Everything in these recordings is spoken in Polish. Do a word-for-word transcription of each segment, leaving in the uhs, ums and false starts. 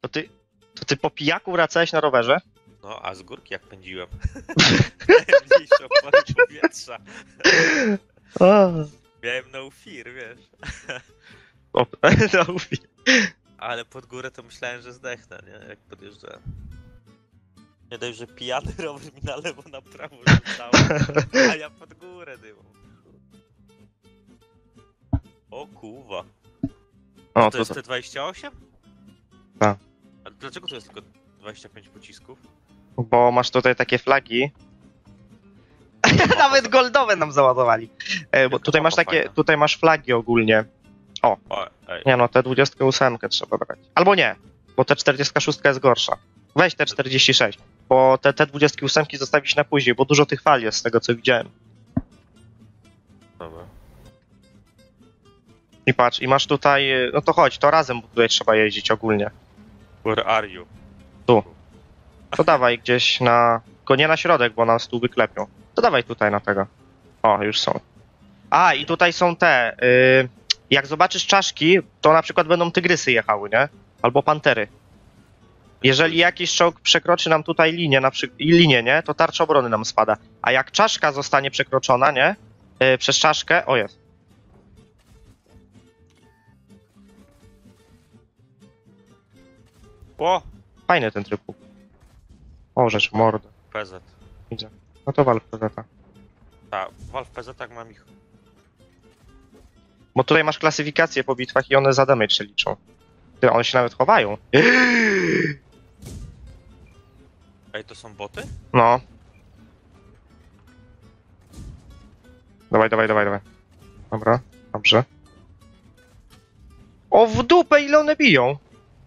To ty, to ty po pijaku wracałeś na rowerze? No, a z górki jak pędziłem. Najmniejszą porę powietrza. O, Miałem no fear, wiesz. o, no, mówi. Ale pod górę to myślałem, że zdechnę, nie? Jak podjeżdżałem. Nie dość, że pijany rower mi na lewo, na prawo rzucał, a ja pod górę dymą. O kurwa. O, To to, jest to, T dwadzieścia osiem? Tak. A dlaczego tu jest tylko dwadzieścia pięć pocisków? bo masz tutaj takie flagi. Nawet goldowe nam załadowali. E, bo Jaka tutaj masz mapa takie, fajna. tutaj masz flagi ogólnie. O, ej. Nie no, T dwadzieścia osiem trzeba brać. Albo nie, bo T czterdzieści sześć jest gorsza. Weź T czterdzieści sześć, bo te T dwadzieścia osiem zostawić na później, bo dużo tych fal jest z tego co widziałem. Dobra. I patrz, i masz tutaj, no to chodź, to razem tutaj trzeba jeździć ogólnie. Where are you? To dawaj gdzieś na, tylko nie na środek, bo nas tu wyklepią. To dawaj tutaj na tego. O, już są. A, i tutaj są te, y, jak zobaczysz czaszki, to na przykład będą tygrysy jechały, nie? Albo pantery. Jeżeli jakiś czołg przekroczy nam tutaj linię, na przy... linię, nie? To tarcza obrony nam spada. A jak czaszka zostanie przekroczona, nie? Yy, przez czaszkę, o jest. O! Fajny ten tryb. O, rzecz, mordę. P Z. Widzę. No to wal w P Z. Tak, wal w P Z, tak mam ich. Bo tutaj masz klasyfikację po bitwach i one za damage się liczą. Ty, one się nawet chowają. Ej, to są boty? No. Dawaj, dawaj, dawaj, dawaj. Dobra, dobrze. O, w dupę, ile one biją!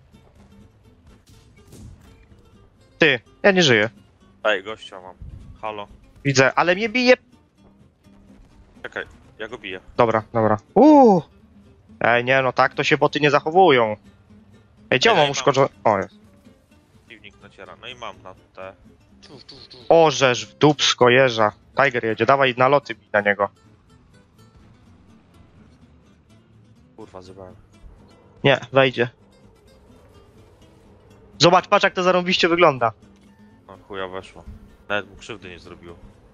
Ty, ja nie żyję. Ej, gościa mam. Halo. Widzę, ale mnie bije. Czekaj, ja go biję. Dobra, dobra. Uuu. Ej, nie, no tak to się boty nie zachowują. Ej, gdzie Ej, on mam ej, uszkodzone? O, jest. Piwnik naciera. No i mam na te... Czuf, czuf, czuf. Orzesz w dupsko jeża. Tiger jedzie, dawaj na loty bij na niego. Kurwa, zjebałem. Nie, wejdzie. Zobacz, patrz jak to zarąbiście wygląda. No chuja weszło. Nawet mu krzywdy nie zrobiło.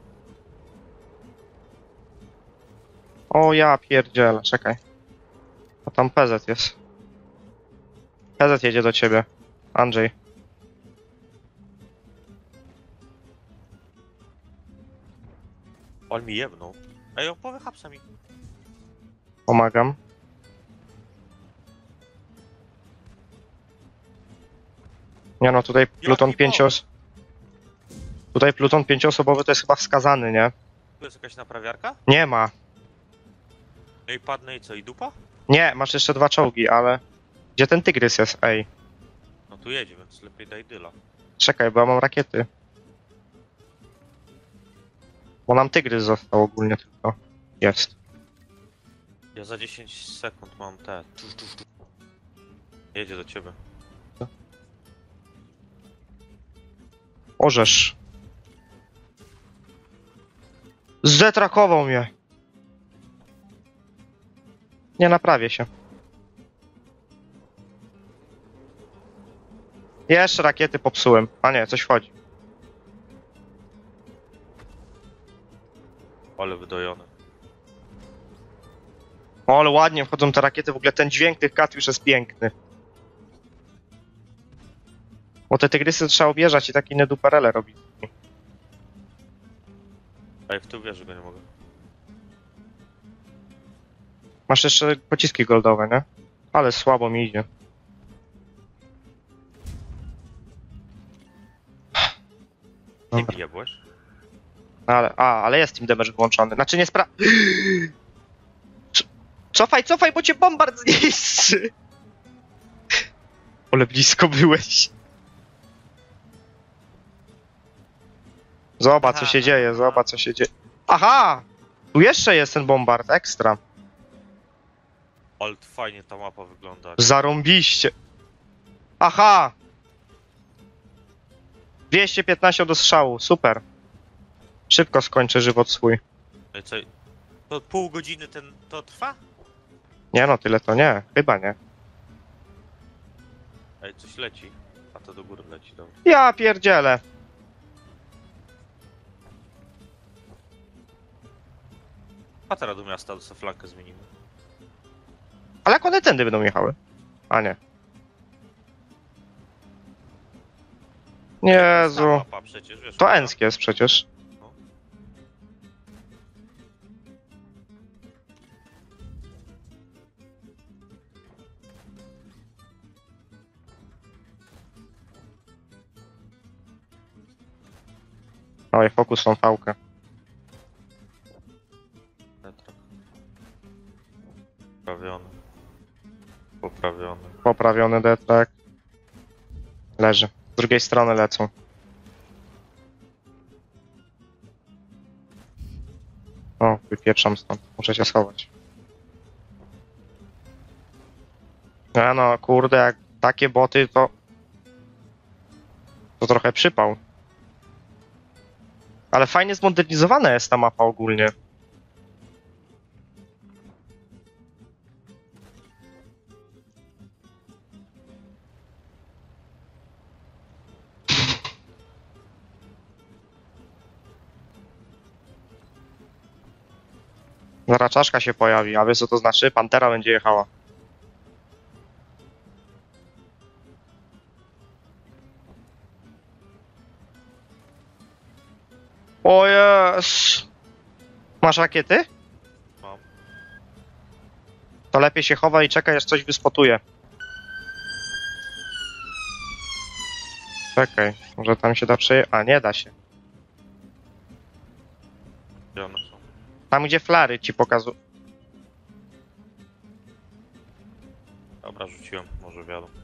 O ja pierdzielę, czekaj. A tam P Z jest. P Z jedzie do ciebie. Andrzej. On mi jebnął. Ej, on powie hapsa mi. Pomagam. Nie no, tutaj pluton Jaki pięcios... Tutaj pluton pięcioosobowy to jest chyba wskazany, nie? Tu jest jakaś naprawiarka? Nie ma. No i padnę i co, i dupa? Nie, masz jeszcze dwa czołgi, ale... Gdzie ten tygrys jest? Ej. No tu jedzie, więc lepiej daj dyla. Czekaj, bo ja mam rakiety. Bo nam tygrys został ogólnie tylko. Jest. Ja za dziesięć sekund mam te... Czuf, czuf, czuf. Jedzie do ciebie. Orzesz. Zetrakował mnie. Nie naprawię się. Jeszcze rakiety popsułem. A nie, coś wchodzi. Ale wydojony. O, ale ładnie wchodzą te rakiety. W ogóle ten dźwięk tych katiusz jest piękny. Bo te tygrysy trzeba objeżdżać i takie inne duperele robić. Ej, w tył wieży go nie mogę. Masz jeszcze pociski goldowe, nie? Ale słabo mi idzie. Nie Dobra. bijebłeś? Ale, a, ale jest team damage włączony. Znaczy nie spra... Co- Cofaj, cofaj, bo cię bombard zniszczy! Ale blisko byłeś. Zobacz, co się dzieje, zobacz, co się dzieje. Aha! Tu jeszcze jest ten bombard, ekstra. Ale fajnie ta mapa wygląda. Zarąbiście. Aha! dwieście piętnaście do strzału, super. Szybko skończę żywot swój. No i co? To pół godziny ten to trwa? Nie no, tyle to nie, chyba nie. Ej, coś leci. A to do góry leci, dobra. Ja pierdzielę. A teraz do miasta, do flankę zmienimy. Ale jak one tędy będą jechały? A nie. Jezu. Ta mapa przecież, wiesz. To mapa. Ensk jest przecież. Oj, fokus tą fałkę. Petra. Poprawiony. Poprawiony. Poprawiony detrak. Leży. Z drugiej strony lecą. O, wypieprzam stąd. Muszę się schować. No, no, kurde, jak takie boty, to... To trochę przypał. Ale fajnie zmodernizowana jest ta mapa ogólnie. Zaraz czaszka się pojawi, a wiesz co to znaczy? Pantera będzie jechała. O jest! Masz rakiety? Mam. To lepiej się chowa i czekaj, aż coś wyspotuje. Czekaj, może tam się da przeje... A, nie da się. Gdzie one są? Tam, gdzie flary ci pokazują. Dobra, rzuciłem, może wiadomo.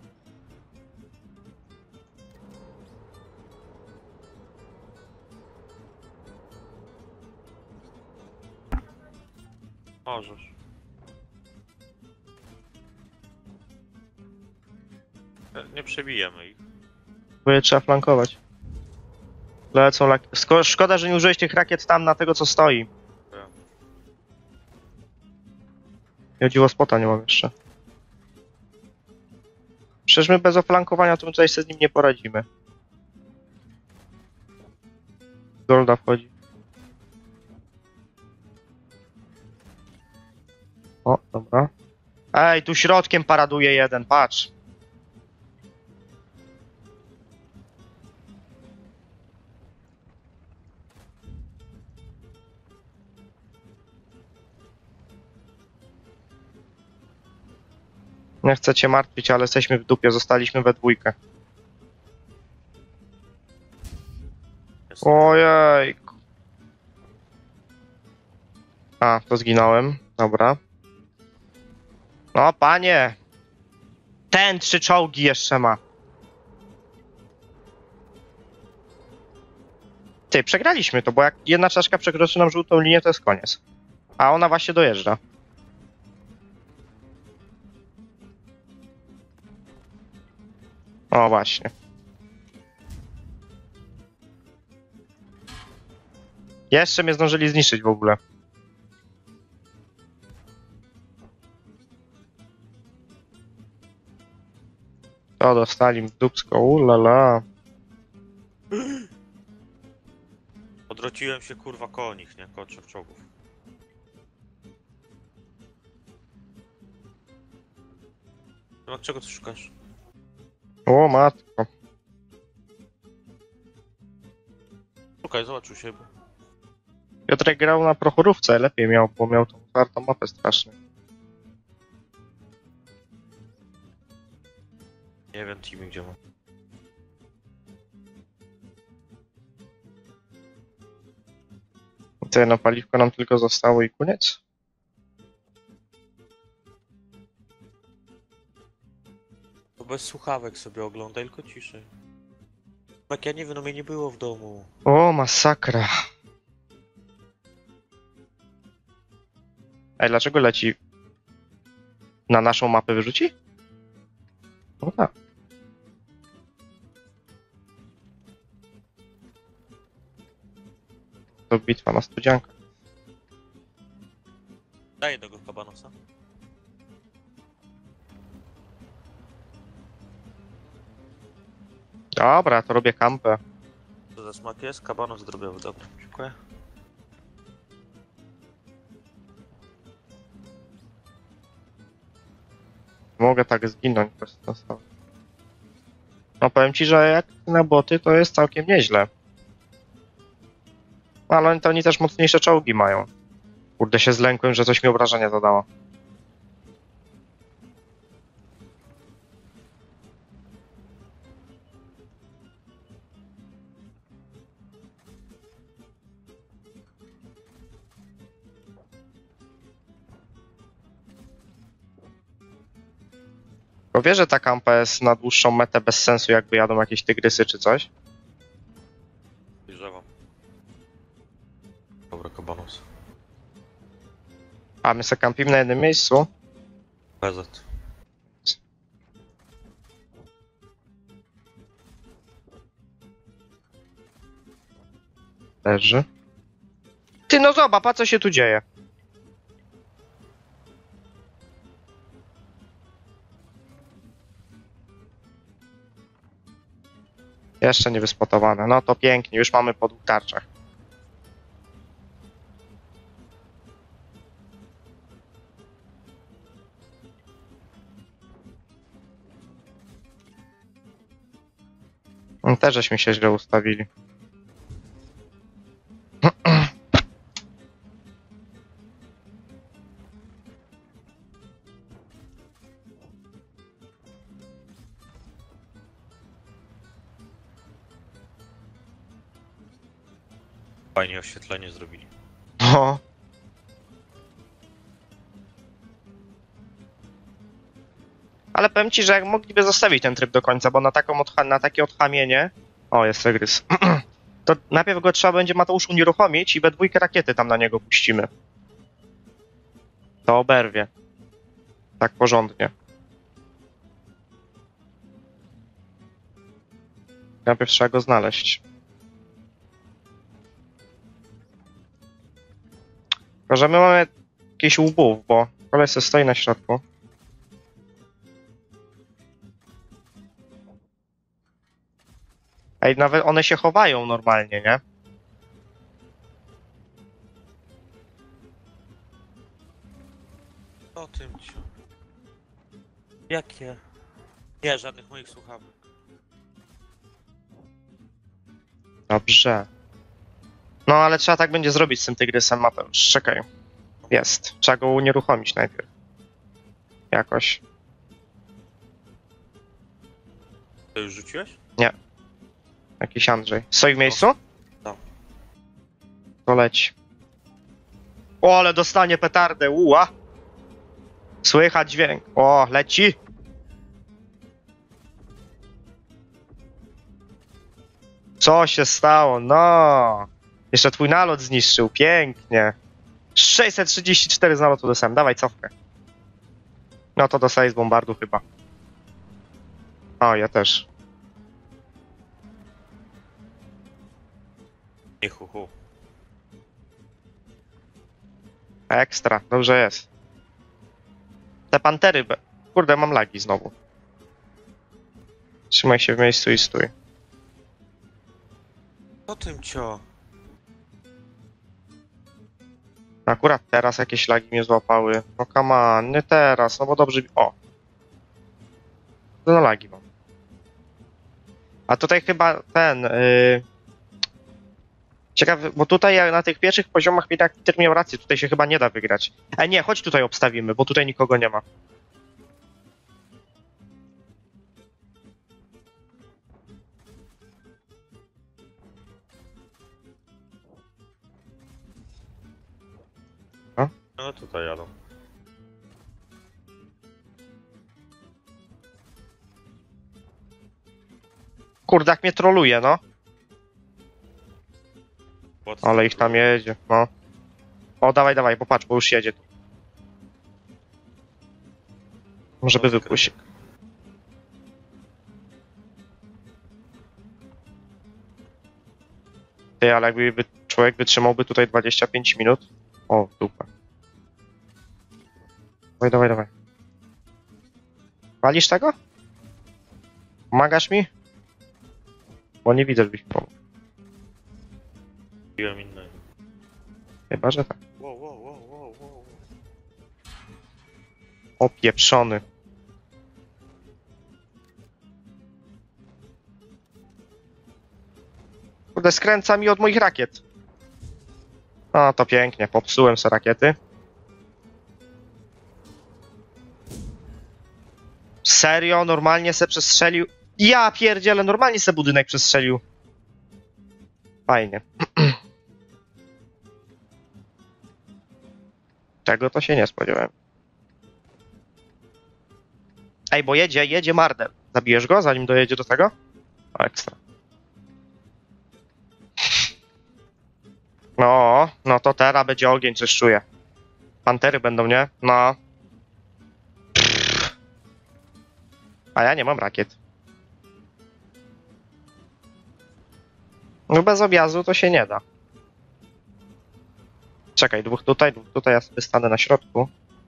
Możesz. E, Nie przebijemy ich. Bo je trzeba flankować. Lecą lak... Sko- Szkoda, że nie użyłeś tych rakiet tam na tego, co stoi. Tak. Ja dziwo spota nie mam jeszcze. Przecież my bez oflankowania to my tutaj sobie z nim nie poradzimy. Golda wchodzi. O, dobra. Ej, tu środkiem paraduje jeden, patrz. Nie chcę cię martwić, ale jesteśmy w dupie, zostaliśmy we dwójkę. Jest. Ojej. A, to zginąłem. Dobra. No, panie. Ten trzy czołgi jeszcze ma. Ty, przegraliśmy to, bo jak jedna czaszka przekroczy nam żółtą linię, to jest koniec. A ona właśnie dojeżdża. O, właśnie. Jeszcze mnie zdążyli zniszczyć w ogóle. To dostali w dupsko, ulala. Odwróciłem się kurwa koło nich, nie? Koło trzech czołgów. No czego ty szukasz? O, matko. Szukaj, zobacz u siebie. Piotrek grał na prochorówce, lepiej miał, bo miał tą otwartą mapę strasznie. Nie wiem, teamy gdzie ma. To jedno paliwko nam tylko zostało i koniec. To bez słuchawek sobie oglądaj, tylko ciszej. Tak ja nie wiem, no mnie nie było w domu. O, masakra. Ej, dlaczego leci? Na naszą mapę wyrzuci? No tak. To bitwa na studziankę. Daj jednego kabanosa. Dobra, to robię kampę. Co za smak jest? Kabanos zdrowiowy, dobra, dziękuję. Mogę tak zginąć bez sensu. No powiem ci, że jak na boty to jest całkiem nieźle. Ale to oni też mocniejsze czołgi mają. Kurde, się zlękłem, że coś mi obrażenia zadało. Bo wiesz, że ta kampa jest na dłuższą metę bez sensu, jakby jadą jakieś tygrysy czy coś? Dojrzewam. Dobra, kabanos. A my se kampimy na jednym miejscu. P Z. Leży. Ty, no zobacz, a co się tu dzieje? Jeszcze nie wyspotowane. No to pięknie, już mamy po dwóch tarczach. No, też żeśmy się źle ustawili. Fajnie oświetlenie zrobili. No. Ale powiem ci, że jak mogliby zostawić ten tryb do końca, bo na, taką odcha- na takie odchamienie... O, jest tygrys. To najpierw go trzeba będzie, Mateusz, unieruchomić i we dwójkę rakiety tam na niego puścimy. To oberwie. Tak porządnie. Najpierw trzeba go znaleźć. Tylko, że my mamy jakiś łbów, bo koleś se stoi na środku. Ej, nawet one się chowają normalnie, nie? O tym ci. Jakie? Nie, żadnych moich słuchawek. Dobrze. No, ale trzeba tak będzie zrobić z tym tygrysem, Mateusz. Czekaj. Jest. Trzeba go unieruchomić najpierw. Jakoś. To już rzuciłeś? Jakiś Andrzej. Stoi w miejscu? No. To leci. O, ale dostanie petardę, uła. Słychać dźwięk. O, leci. Co się stało? No. Jeszcze twój nalot zniszczył. Pięknie. sześćset trzydzieści cztery z nalotu dostałem. Dawaj cofkę. No to dostaję z bombardu chyba. O, ja też. Nie hu, hu. Ekstra, dobrze jest. Te pantery... be- Kurde, mam lagi znowu. Trzymaj się w miejscu i stój. O tym cio. Akurat teraz jakieś lagi mnie złapały. No come on, nie teraz, no bo dobrze... O! No lagi mam. A tutaj chyba ten... Yy... Ciekawy, bo tutaj jak na tych pierwszych poziomach Peter miał rację, tutaj się chyba nie da wygrać. E nie, chodź tutaj obstawimy, bo tutaj nikogo nie ma. No tutaj jadą. Kurdak mnie troluje, no. Pod- Ale ich tam jedzie, no. O, dawaj, dawaj, popatrz, bo już jedzie tu. Może by wypuścił. Ty, ale jakby wy- człowiek wytrzymałby tutaj dwadzieścia pięć minut. O, dupa. Dawaj, dawaj, dawaj. Walisz tego? Pomagasz mi? Bo nie widzę, żebyś mi pomógł. Piłem innego. Chyba, że tak. Wow, wow, wow, wow, wow. Opieprzony. Kurde, skręca mi od moich rakiet. O, to pięknie. Popsułem se rakiety. Serio? Normalnie se przestrzelił? Ja pierdzielę, normalnie se budynek przestrzelił. Fajnie. Czego to się nie spodziewałem. Ej, bo jedzie, jedzie Mardel. Zabijesz go, zanim dojedzie do tego? O, ekstra. No, no to teraz będzie ogień, coś czuję. Pantery będą, nie? No. A ja nie mam rakiet. No bez objazdu to się nie da. Czekaj, dwóch tutaj, dwóch tutaj, ja sobie stanę na środku.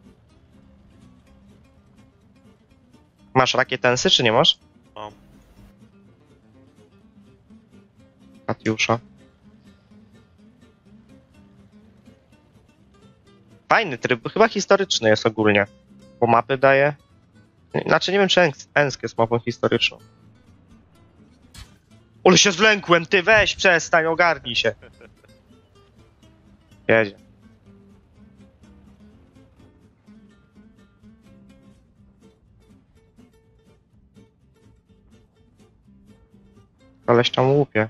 Masz rakietensy, czy nie masz? Mam. Katiusza. Fajny tryb, chyba historyczny jest ogólnie. Bo mapy daje... Znaczy nie wiem, czy Ensk jest mapą historyczną. Ale się zwlękłem, ty weź, przestań, ogarnij się. Jedzie. Koleś tam łupie.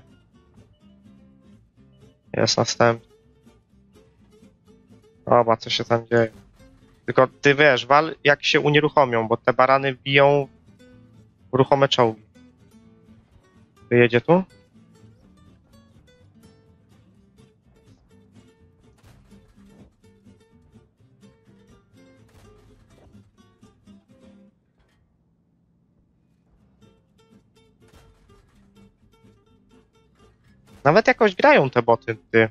Jest następny. Oba, co się tam dzieje. Tylko ty wiesz, wal jak się unieruchomią, bo te barany biją w ruchome czołgi. Wyjedzie tu? Nawet jakoś grają te boty, ty.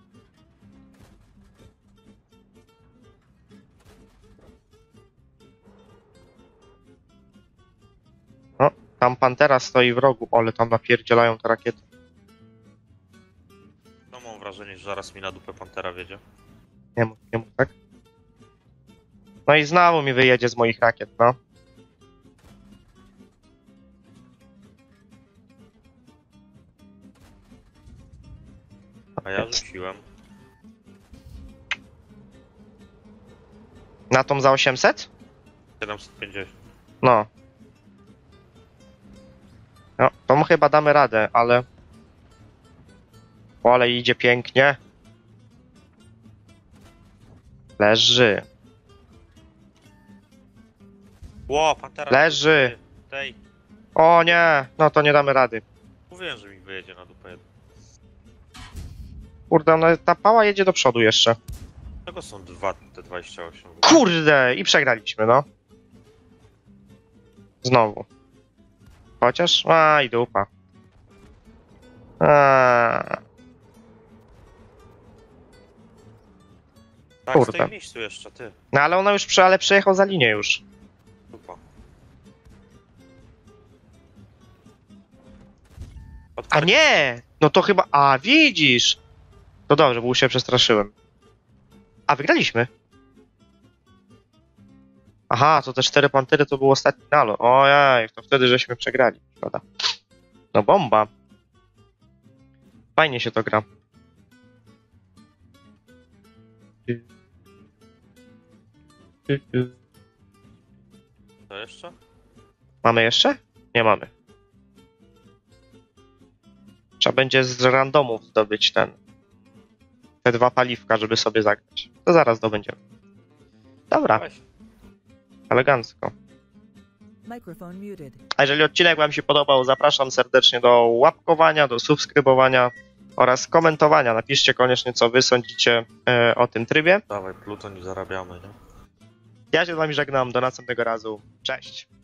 No, tam Pantera stoi w rogu, ale tam napierdzielają te rakiety. No mam wrażenie, że zaraz mi na dupę Pantera wiedzie. Nie mów, nie mów, tak? No i znowu mi wyjedzie z moich rakiet, no. A ja rzuciłem. Na tą za osiemset? siedemset pięćdziesiąt. No. No, to mu chyba damy radę, ale... O, ale idzie pięknie. Leży. Ło, Pantera. Leży. Tej. O nie, no to nie damy rady. Mówiłem, że mi wyjedzie na dupę jeden. Kurde, no ta pała jedzie do przodu jeszcze. Czego są dwa te dwadzieścia osiem? Kurde, i przegraliśmy, no. Znowu. Chociaż, a i dupa. A, Tak, Kurde. stoi w miejscu jeszcze, ty. no ale ona już, prze, ale przejechał za linię już. Dupa. A Odparki. nie! No to chyba, a widzisz! To dobrze, bo już się przestraszyłem. A, wygraliśmy. Aha, to te cztery pantery to był ostatni nalot. Ojej, to wtedy żeśmy przegrali. Szkoda. No bomba. Fajnie się to gra. Co jeszcze? Mamy jeszcze? Nie mamy. Trzeba będzie z randomów zdobyć ten. Te dwa paliwka, żeby sobie zagrać. To zaraz zdobędziemy. Dobra, Weź. elegancko. Microphone muted. A jeżeli odcinek Wam się podobał, zapraszam serdecznie do łapkowania, do subskrybowania oraz komentowania. Napiszcie koniecznie, co Wy sądzicie e, o tym trybie. Dawaj, Pluton i zarabiamy, nie? Ja się z Wami żegnam, do następnego razu. Cześć!